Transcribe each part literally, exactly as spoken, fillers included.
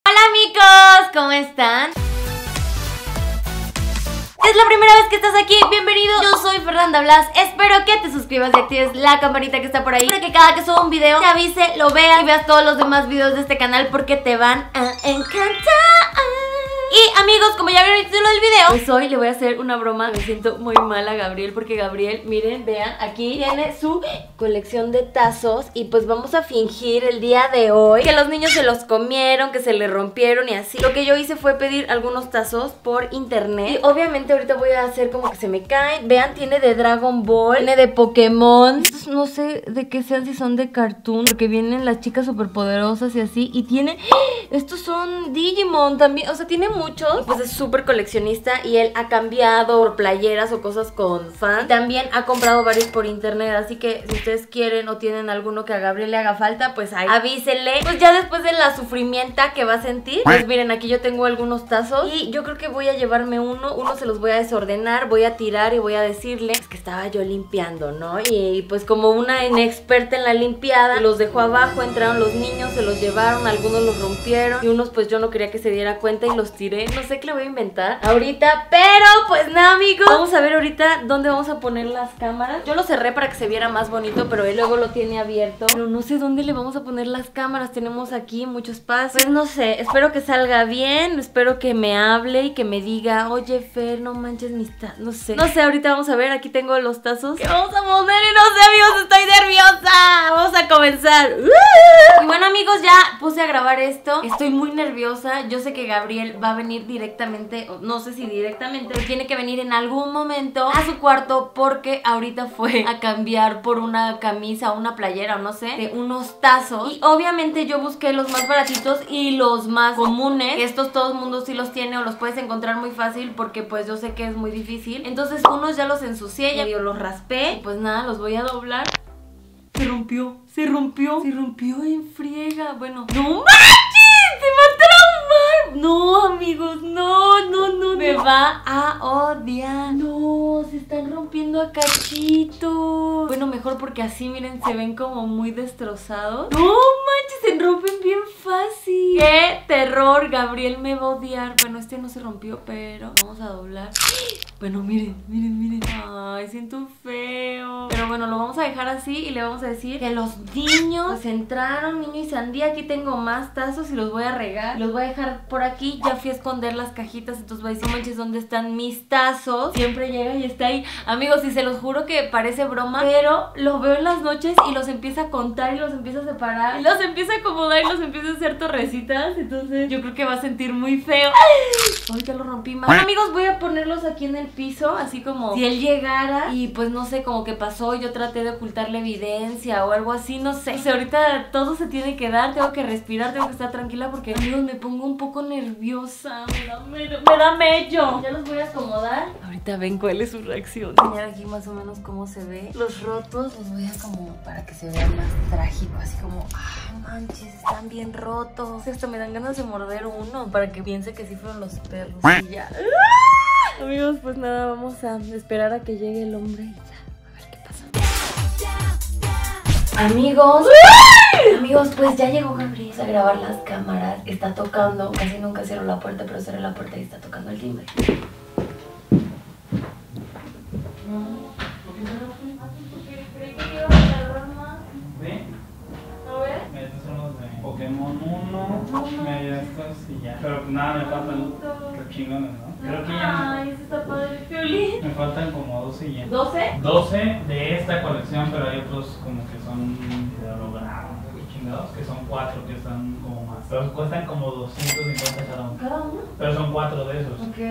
Hola amigos, ¿cómo están? Es la primera vez que estás aquí, bienvenido. Yo soy Fernanda Blas, espero que te suscribas y actives la campanita que está por ahí para que cada que suba un video te avise, lo veas y veas todos los demás videos de este canal porque te van a encantar. Y amigos, como ya vieron el título del video, pues hoy le voy a hacer una broma. Me siento muy mal a Gabriel porque Gabriel, miren, vean, aquí tiene su colección de tazos. Y pues vamos a fingir el día de hoy que los niños se los comieron, que se le rompieron y así. Lo que yo hice fue pedir algunos tazos por internet. Y obviamente ahorita voy a hacer como que se me caen. Vean, tiene de Dragon Ball, tiene de Pokémon. Estos no sé de qué sean, si son de Cartoon, porque vienen las chicas superpoderosas y así. Y tiene, estos son Digimon también, o sea, tiene muchos. Pues es súper coleccionista y él ha cambiado playeras o cosas con fans. También ha comprado varios por internet, así que si ustedes quieren o tienen alguno que a Gabriel le haga falta, pues ahí avísenle. Pues ya después de la sufrimienta que va a sentir, pues miren, aquí yo tengo algunos tazos y yo creo que voy a llevarme uno. Uno se los voy a desordenar, voy a tirar y voy a decirle es que estaba yo limpiando, ¿no? Y pues como una inexperta en la limpiada, los dejó abajo, entraron los niños, se los llevaron, algunos los rompieron y unos pues yo no quería que se diera cuenta y los tiré. No sé qué le voy a inventar ahorita, pero pues nada amigos, vamos a ver ahorita dónde vamos a poner las cámaras. Yo lo cerré para que se viera más bonito, pero él luego lo tiene abierto, pero no sé dónde le vamos a poner las cámaras. Tenemos aquí mucho espacio, pues no sé, espero que salga bien, espero que me hable y que me diga, oye Fer, no manches mis tazos, no sé, no sé, ahorita vamos a ver, aquí tengo los tazos que vamos a poner y no sé amigos, estoy nerviosa. Vamos a comenzar. Y bueno amigos, ya puse a grabar esto, estoy muy nerviosa. Yo sé que Gabriel va a venir directamente, no sé si directamente, pero tiene que venir en algún momento a su cuarto porque ahorita fue a cambiar por una camisa o una playera o no sé, de unos tazos. Y obviamente yo busqué los más baratitos y los más comunes, que estos todo el mundo sí los tiene o los puedes encontrar muy fácil porque pues yo sé que es muy difícil. Entonces unos ya los ensucié, ya yo los raspé y pues nada, los voy a doblar. Se rompió, se rompió, se rompió en friega. Bueno, no manches, se va a traumar. No amigos, no, no, no, me va a odiar. No, se están rompiendo a cachitos. Bueno, mejor porque así miren, se ven como muy destrozados. No manches, se rompen bien fácil. Qué terror, Gabriel me va a odiar. Bueno, este no se rompió, pero vamos a doblar. Bueno, miren, miren, miren. Ay, siento feo. Pero bueno, lo vamos a dejar así y le vamos a decir que los niños pues entraron, niño y sandía. Aquí tengo más tazos y los voy a regar. Los voy a dejar por aquí. Ya fui a esconder las cajitas, entonces voy a decir, no manches, ¿dónde están mis tazos? Siempre llega y está ahí. Amigos, y se los juro que parece broma, pero lo veo en las noches y los empieza a contar y los empieza a separar y los empieza a acomodar y los empieza a hacer torrecitas. Entonces yo creo que va a sentir muy feo. Ay, ya lo rompí más. Bueno amigos, voy a ponerlos aquí en el piso, así como si él llegara y pues no sé, como que pasó y yo traté de ocultarle evidencia o algo así, no sé. O sea, ahorita todo se tiene que dar, tengo que respirar, tengo que estar tranquila porque amigos me pongo un poco nerviosa, me da, me, me da mello. Ya los voy a acomodar. Ahorita ven cuál es su reacción. Voy a enseñar aquí más o menos cómo se ve. Los rotos los voy a como para que se vea más trágico, así como, ay manches, están bien rotos. Esto me dan ganas de morder uno para que piense que sí fueron los perros. Y ya. Amigos, pues nada, vamos a esperar a que llegue el hombre y ya, a ver qué pasa. Amigos, amigos, pues ya llegó Gabriel a grabar las cámaras. Está tocando, casi nunca cierro la puerta, pero cerré la puerta y está tocando el timbre. Pokémon uno, medio estos y ya. Pero nada, me faltan los chingones, ¿no? Creo que ya. Ay, eso está padre, Piolín. Me faltan como doce y ya. ¿doce? doce de esta colección, pero hay otros como que son de holograma, chingados, que son cuatro que están como más. Pero cuestan como doscientos cincuenta cada uno. ¿Cada uno? Pero son cuatro de esos. Ok.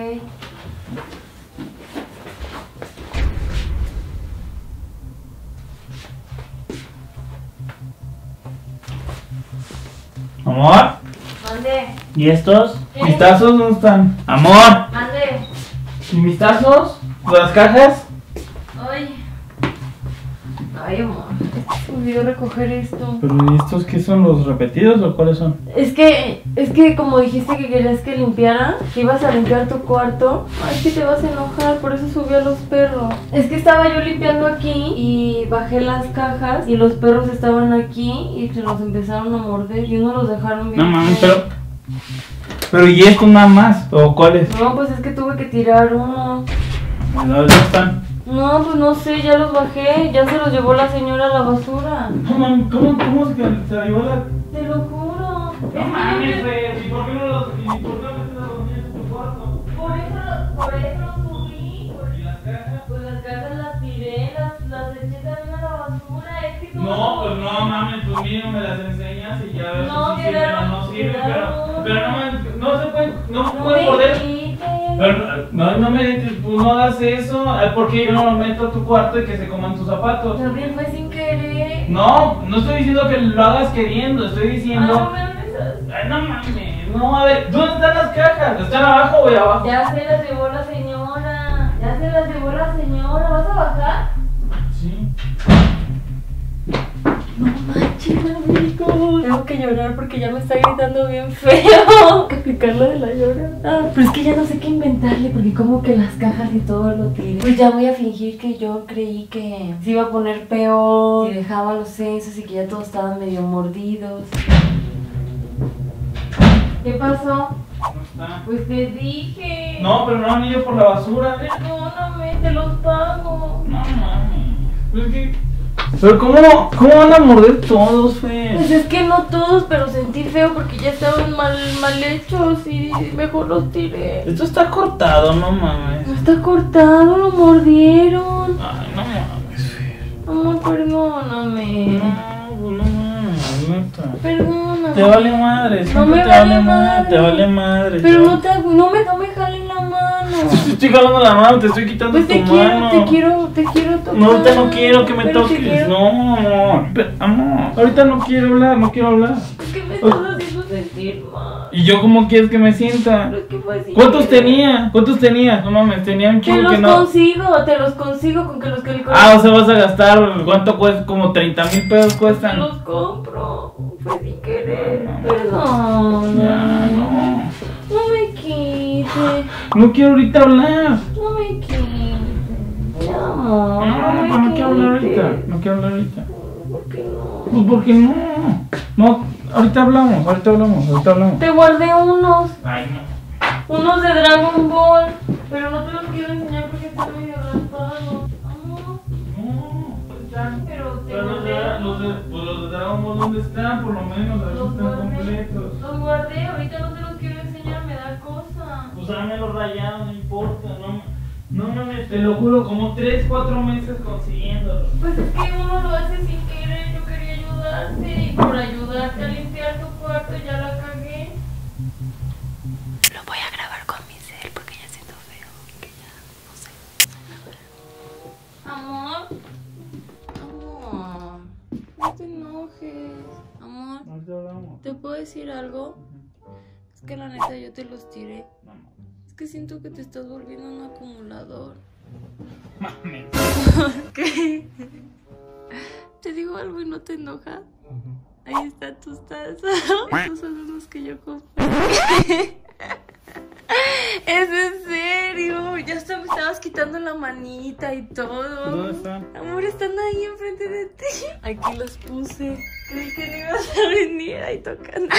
Amor. Mande. ¿Y estos? ¿Qué? ¿Mis tazos dónde están? Amor. Mande. ¿Y mis tazos? ¿Las cajas? Ay. Ay, amor. Se me olvidó recoger esto. ¿Pero y estos qué son, los repetidos o cuáles son? Es que, es que como dijiste que querías que limpiara, que ibas a limpiar tu cuarto. Ay, que te vas a enojar, por eso subí a los perros. Es que estaba yo limpiando aquí y bajé las cajas y los perros estaban aquí y se los empezaron a morder y uno los dejaron bien. No mames, feo. pero Pero ¿y esto nada más? ¿O cuáles? No, pues es que tuve que tirar uno. ¿Dónde están? No, pues no sé, ya los bajé. Ya se los llevó la señora a la basura. ¿Cómo, cómo, cómo se, se la llevó la...? Te lo juro. No mames, Fer, ¿y por qué no los, y por qué no metes a los niños en tu cuarto? Por eso, por eso los subí. ¿Y las cajas? Pues las cajas las tiré, las, las eché también a la basura. Es que No, pues no mames, pues mínimo me las enseñas y ya ves No, si sirven o quedaron- no sirven, pero, quedaron. pero no, me- no se pueden, no se No pueden me poder. quites. Pero no, no me, pues no hagas eso, ay, porque yo no lo meto a tu cuarto y que se coman tus zapatos. También fue sin querer. No, no estoy diciendo que lo hagas queriendo, estoy Ah, diciendo. no me hables así. Ay, no mames, no, a ver, ¿dónde están las cajas? ¿Están abajo o abajo? Ya se las llevó la señora. Ya se las llevó la señora. ¿Vas a bajar? Sí. No manches, amigo. Tengo que llorar porque ya me está gritando bien feo. Tengo que aplicarla de la llorada. Pero es que ya no sé qué inventarle porque como que las cajas y todo lo tiré. Pues ya voy a fingir que yo creí que se iba a poner peor. Si dejaba los sesos y que ya todos estaban medio mordidos. ¿Qué pasó? No está. Pues te dije. No, pero no han ido por la basura. Perdóname, te los pago. No mames. Pues es que. Pero ¿cómo, cómo van a morder todos, Fe? Pues es que no todos, pero sentí feo porque ya estaban mal, mal hechos y mejor los tiré. Esto está cortado, no mames. No está cortado, lo mordieron. Ay, no mames, Fe. Amor, perdóname. No, no mames, neta. Perdóname. Te vale madre, No siempre me te vale vale madre, madre. te vale madre. Pero te no, te, no, me, no me jalen la mano. Te estoy jalando la mano, te estoy quitando Pues tu te quiero, mano. te quiero, te quiero tocar. No, ahorita no quiero que me Pero te toques. quiero- No, amor. Pero, amor, ahorita no quiero hablar, no quiero hablar. Es que me estás haciendo sentir mal. ¿Y yo cómo quieres que me sienta? Pero es que fue sin ¿Cuántos querer. tenía? ¿Cuántos tenía? No mames, tenía un Te chico los que no. consigo, te los consigo con que los que Ah, o sea, vas a gastar, ¿cuánto cuesta? Como treinta mil pesos te cuestan. los compro. Fue sin querer. Perdón. Ya, no. No me quites. No quiero ahorita hablar. No me quites. No, No, no me no, no quiero hablar ahorita. quites. No quiero hablar ahorita. ¿Por qué no? Pues porque no. No, ahorita hablamos, ahorita hablamos, ahorita hablamos. Te guardé unos, Ay, no. unos de Dragon Ball, pero no te los quiero enseñar porque están medio raspados. Amor, No, están. pero te Pero los de, guardé los de, pues los de Dragon Ball, ¿dónde están? Por lo menos, a ver si Los están guardé. completos. Los guardé, ahorita no te los quiero enseñar, me da cosa. Pues dame los rayados, no importa, no, no mames, te lo juro, como tres, cuatro meses consiguiéndolo. Pues es que uno lo hace sin querer, yo quería ayudarte y por ayudarte a limpiar tu cuarto ya la cagué. Lo voy a grabar con mi cel porque ya siento feo, que ya no sé. Amor, amor, no te enojes. Amor, Ahorita hablamos. ¿te puedo decir algo? Es que la neta yo te los tiré. Es que siento que te estás volviendo un acumulador. Mames. ¿Qué? ¿Te digo algo y no te enojas? Ahí están tus tazos. Esos son los que yo compré. Es en serio. Ya hasta me estabas quitando la manita y todo. ¿Dónde están? Amor, están ahí enfrente de ti. Aquí los puse. Creí que no ibas a venir. Ahí tocan.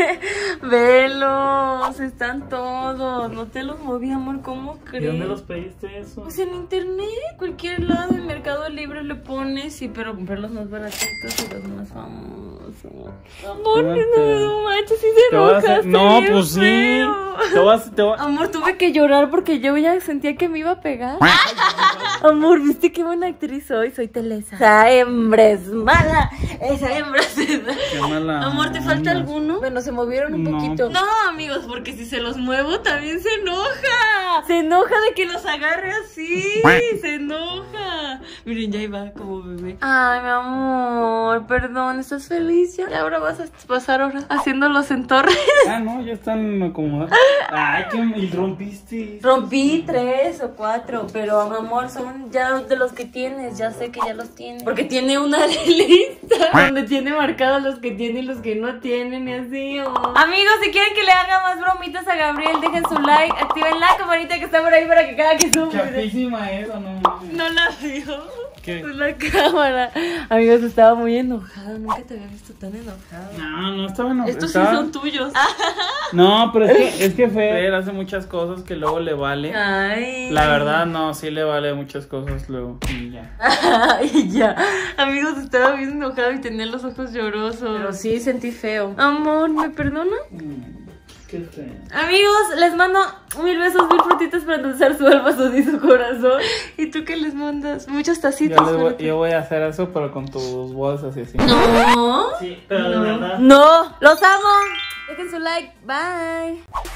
Velos. Están todos. No te los moví, amor. ¿Cómo crees? ¿Y dónde los pediste eso? Pues en internet, cualquier lado, en Mercado Libre le pones, sí, pero comprar los más baratitos y los más famosos. Amor, no, no manches, si se Te vas a enojaste hacer- No, bien pues sí. feo. Te vas, te vas. Amor, tuve que llorar porque yo ya sentía que me iba a pegar. Amor, ¿viste qué buena actriz soy? Soy Telesa. Esa hembra es mala. Esa hembra es Qué mala Amor, ¿te falta onda. alguno? Bueno, se movieron un No. poquito. No, amigos, porque si se los muevo también se enoja. Se enoja de que los agarre así. Se enoja. Miren, ya iba como bebé. Ay, mi amor, perdón, ¿estás feliz ya? Y ahora vas a pasar horas haciéndolos en torres. Ah, no, ya están acomodados. Ay, que y rompiste. Rompí tres o cuatro, pero mi amor, son ya de los que tienes, ya sé que ya los tienes. Porque tiene una lista donde tiene marcados los que tiene y los que no tienen y así. Oh. Amigos, si quieren que le haga más bromitas a Gabriel, dejen su like, activen la campanita que está por ahí para que cada que suba un video. Chapísima eso, no mames. No la vio. ¿Qué? La cámara. Amigos, estaba muy enojado. Nunca te había visto tan enojado. No, no estaba enojado. Estos estaba... sí son tuyos. No, pero es que, es que Fer hace muchas cosas que luego le vale. Ay. La verdad, no, sí le vale muchas cosas luego. Y ya. Ay, ya. Amigos, estaba bien enojado y tenía los ojos llorosos. Pero sí sentí feo. Amor, ¿me perdona? Mm, qué feo. Amigos, les mando mil besos, mil frutitas para endulzar su alma, su y su corazón. ¿Y tú qué les mandas? Muchas tacitas. Yo, les voy, yo voy a hacer eso, pero con tus bolsas y así. No. Sí, pero de No. verdad. No. Los amo. Dejen su like. Bye.